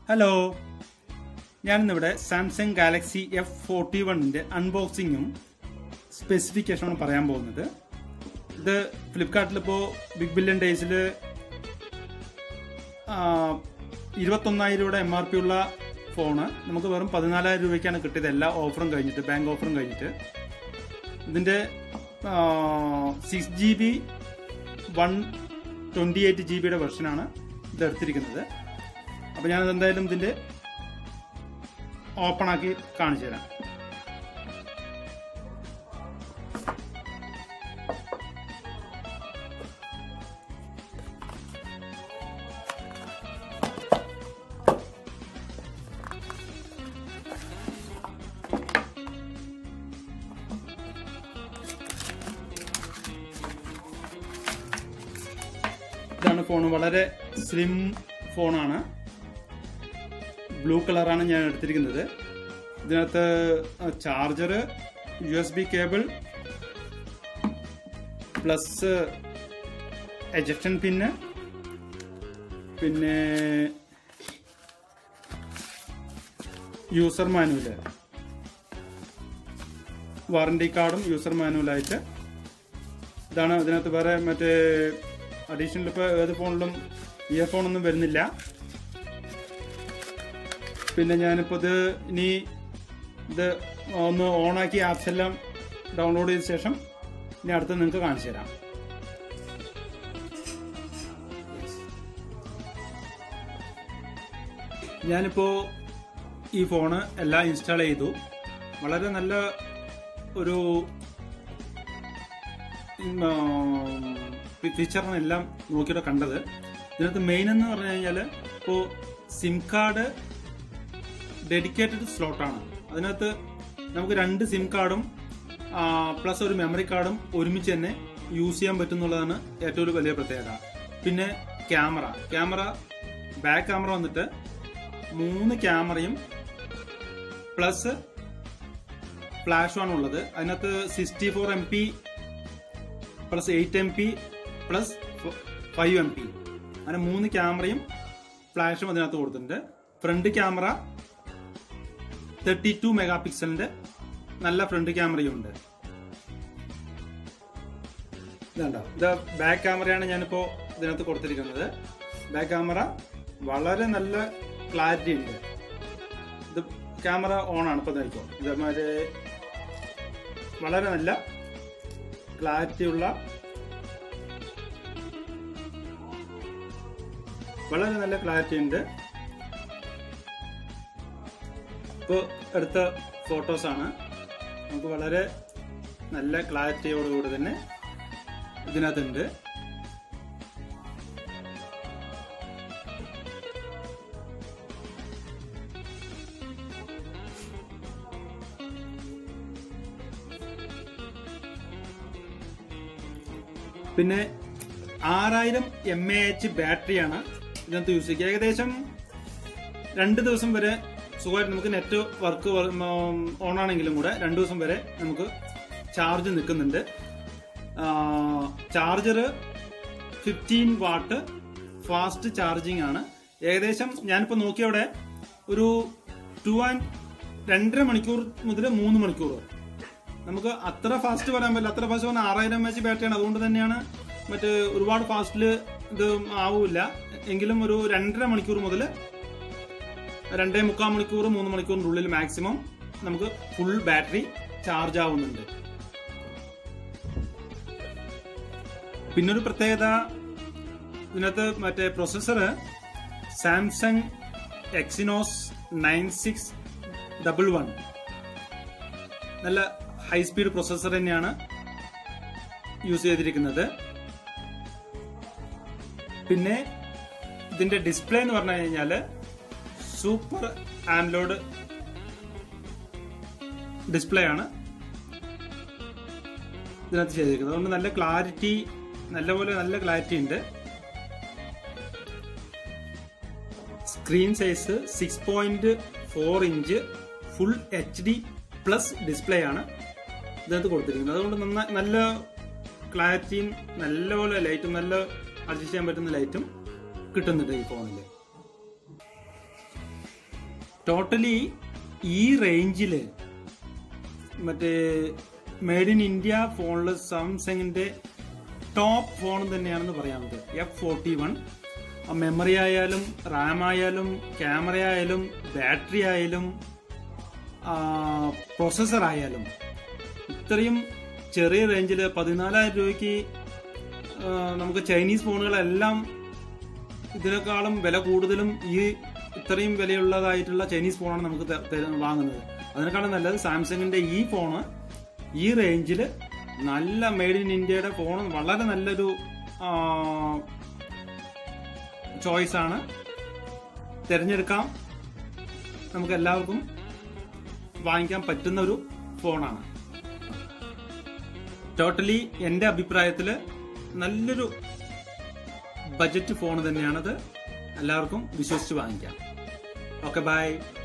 Hello, ഞാനിന്നിവിടെ Samsung Galaxy F41 അൺബോക്സിങ്ങും സ്പെസിഫിക്കേഷനും പറയാൻ പോകുന്നത്. ഇത് ഫ്ലിപ്കാർട്ടിലിപ്പോൾ ബിഗ് ബില്യൺ ഡേയ്സിൽ 21,000 MRP ഉള്ള ഫോണ് നമുക്ക് വെറും 14,000 രൂപയ്ക്കാണ് കിട്ടിയത്. എല്ലാ ഓഫറും കഴിഞ്ഞിട്ട്, ബാങ്ക് ഓഫറും കഴിഞ്ഞിട്ട്. ഇതിൻ്റെ 6GB 128GB വെർഷനാണ് ഇത് എടുത്തിരിക്കുന്നത്. അപ്പോൾ ഞാനത് എന്തായാലും ഇതിൻ്റെ ഓപ്പൺ ആക്കി കാണിച്ചു തരാം. ഇതാണ് ഫോൺ. വളരെ സ്ലിം ഫോണാണ്. ബ്ലൂ കളറാണ് ഞാൻ എടുത്തിരിക്കുന്നത്. ഇതിനകത്ത് charger, USB cable, plus ejection pin, പിന്നെ യൂസർ മാനുവല്, വാറണ്ടി കാർഡും യൂസർ മാനുവലായിട്ട്. ഇതാണ്. ഇതിനകത്ത് വേറെ മറ്റേ അഡീഷണൽ ഇപ്പോൾ ഏത് ഫോണിലും ഇയർഫോണൊന്നും വരുന്നില്ല. പിന്നെ ഞാനിപ്പോൾ ഇനി ഇത് ഒന്ന് ഓണാക്കി ആപ്സ് എല്ലാം ഡൗൺലോഡ് ചെയ്ത ശേഷം ഇനി അടുത്ത് നിങ്ങൾക്ക് കാണിച്ചു തരാം. ഞാനിപ്പോൾ ഈ ഫോണ് എല്ലാം ഇൻസ്റ്റാൾ ചെയ്തു. വളരെ നല്ല ഒരു ഫീച്ചറാണ് എല്ലാം നോക്കിയിട്ട് കണ്ടത്. ഇതിനകത്ത് മെയിൻ എന്ന് പറഞ്ഞു കഴിഞ്ഞാൽ ഇപ്പോൾ സിം കാർഡ് ഡെഡിക്കേറ്റഡ് സ്ലോട്ടാണ്. അതിനകത്ത് നമുക്ക് 2 സിം കാർഡും പ്ലസ് ഒരു മെമ്മറി കാർഡും ഒരുമിച്ച് തന്നെ യൂസ് ചെയ്യാൻ പറ്റുന്നുള്ളതാണ് ഏറ്റവും വലിയ പ്രത്യേകത. പിന്നെ ക്യാമറ ബാക്ക് ക്യാമറ വന്നിട്ട് 3 ക്യാമറയും പ്ലസ് ഫ്ലാഷുമാണ് ഉള്ളത്. അതിനകത്ത് 64 MP plus 8 MP plus 5 MP അങ്ങനെ 3 ക്യാമറയും ഫ്ലാഷും അതിനകത്ത് കൊടുത്തിട്ടുണ്ട്. ഫ്രണ്ട് ക്യാമറ 32 മെഗാപിക്സലിന്റെ നല്ല ഫ്രണ്ട് ക്യാമറയും ഉണ്ട്. ഇതുണ്ടോ, ഇത് ബാക്ക് ക്യാമറയാണ് ഞാനിപ്പോ ഇതിനകത്ത് കൊടുത്തിരിക്കുന്നത്. ബാക്ക് ക്യാമറ വളരെ നല്ല ക്ലാരിറ്റി ഉണ്ട്. ഇത് ക്യാമറ ഓൺ ആണ്. ഇപ്പൊ നോക്കോ, ഇതേമാതിരി വളരെ നല്ല ക്ലാരിറ്റി ഉള്ള, വളരെ നല്ല ക്ലാരിറ്റി ഉണ്ട്. ഇപ്പോൾ എടുത്ത ഫോട്ടോസാണ്. നമുക്ക് വളരെ നല്ല ക്ലാരിറ്റിയോടുകൂടി തന്നെ ഇതിനകത്തുണ്ട്. പിന്നെ 6000 mAh ബാറ്ററിയാണ് ഇതിനകത്ത് യൂസ് ചെയ്യുക. ഏകദേശം 2 ദിവസം വരെ സുഖമായിട്ട് നമുക്ക് നെറ്റ് വർക്ക് ഓൺ ആണെങ്കിലും കൂടെ 2 ദിവസം വരെ നമുക്ക് ചാർജ് നിൽക്കുന്നുണ്ട്. ചാർജർ 15 വാട്ട് ഫാസ്റ്റ് ചാർജിങ് ആണ്. ഏകദേശം ഞാനിപ്പോൾ നോക്കിയവിടെ ഒരു 2.5 മണിക്കൂർ മുതൽ 3 മണിക്കൂർ. നമുക്ക് അത്ര ഫാസ്റ്റ് പറയാൻ പറ്റില്ല. അത്ര ഫാസ്റ്റ് പറഞ്ഞാൽ 6000 mAh ബാറ്ററിയാണ്. അതുകൊണ്ട് തന്നെയാണ് മറ്റ് ഒരുപാട് ഫാസ്റ്റിൽ ഇത് ആവില്ല. എങ്കിലും ഒരു 2.5 മണിക്കൂർ മുതൽ 2.25 മണിക്കൂർ 3 മണിക്കൂറിൻ്റെ ഉള്ളിൽ മാക്സിമം നമുക്ക് ഫുൾ ബാറ്ററി ചാർജ് ആവുന്നുണ്ട്. പിന്നൊരു പ്രത്യേകത, ഇതിനകത്ത് മറ്റേ പ്രൊസസ്സർ സാംസങ് എക്സിനോസ് 9611 നല്ല ഹൈ സ്പീഡ് പ്രൊസസ്സർ തന്നെയാണ് യൂസ് ചെയ്തിരിക്കുന്നത്. പിന്നെ ഇതിന്റെ ഡിസ്പ്ലേ എന്ന് പറഞ്ഞു കഴിഞ്ഞാൽ സൂപ്പർ ആൻഡ്രോയിഡ് ഡിസ്പ്ലേ ആണ് ഇതിനകത്ത് ചെയ്തിരിക്കുന്നത്. അതുകൊണ്ട് നല്ല ക്ലാരിറ്റി, നല്ല ക്ലാരിറ്റി ഉണ്ട്. Screen size 6.4 inch full HD plus display ആണ് ഇതിനകത്ത് കൊടുത്തിരിക്കുന്നത്. അതുകൊണ്ട് നല്ല ക്ലാരിറ്റിയും നല്ലപോലെ ലൈറ്റും, നല്ല അഡ്ജസ്റ്റ് ചെയ്യാൻ പറ്റുന്ന ലൈറ്റും കിട്ടുന്നുണ്ട് ഈ ഫോണിൽ. ടോട്ടലി ഈ റേഞ്ചില് മറ്റേ മെയ്ഡ് ഇൻ ഇന്ത്യ ഫോണില് സാംസങ്ങിന്റെ ടോപ്പ് ഫോൺ തന്നെയാണെന്ന് പറയാവുന്നത്. F41 മെമ്മറി ആയാലും റാം ആയാലും ക്യാമറ ആയാലും ബാറ്ററി ആയാലും പ്രോസസർ ആയാലും ഇത്രയും ചെറിയ റേഞ്ചില് 14,000 രൂപയ്ക്ക് നമുക്ക് ചൈനീസ് ഫോണുകളെല്ലാം ഇതിനേക്കാളും വില കൂടുതലും ഈ ഇത്രയും വിലയുള്ളതായിട്ടുള്ള ചൈനീസ് ഫോണാണ് നമുക്ക് വാങ്ങുന്നത്. അതിനേക്കാളും നല്ലത് സാംസങ്ങിന്റെ ഈ ഫോണ് ഈ റേഞ്ചിൽ നല്ല മെയ്ഡ് ഇൻ ഇന്ത്യയുടെ ഫോൺ വളരെ നല്ലൊരു ചോയ്സ് ആണ്. തിരഞ്ഞെടുക്കാം, നമുക്ക് എല്ലാവർക്കും വാങ്ങിക്കാൻ പറ്റുന്ന ഒരു ഫോണാണ്. ടോട്ടലി എന്റെ അഭിപ്രായത്തില് നല്ലൊരു ബജറ്റ് ഫോൺ തന്നെയാണത്. എല്ലാവർക്കും വിശ്വസിച്ച് വാങ്ങിക്കാം. Okay, by.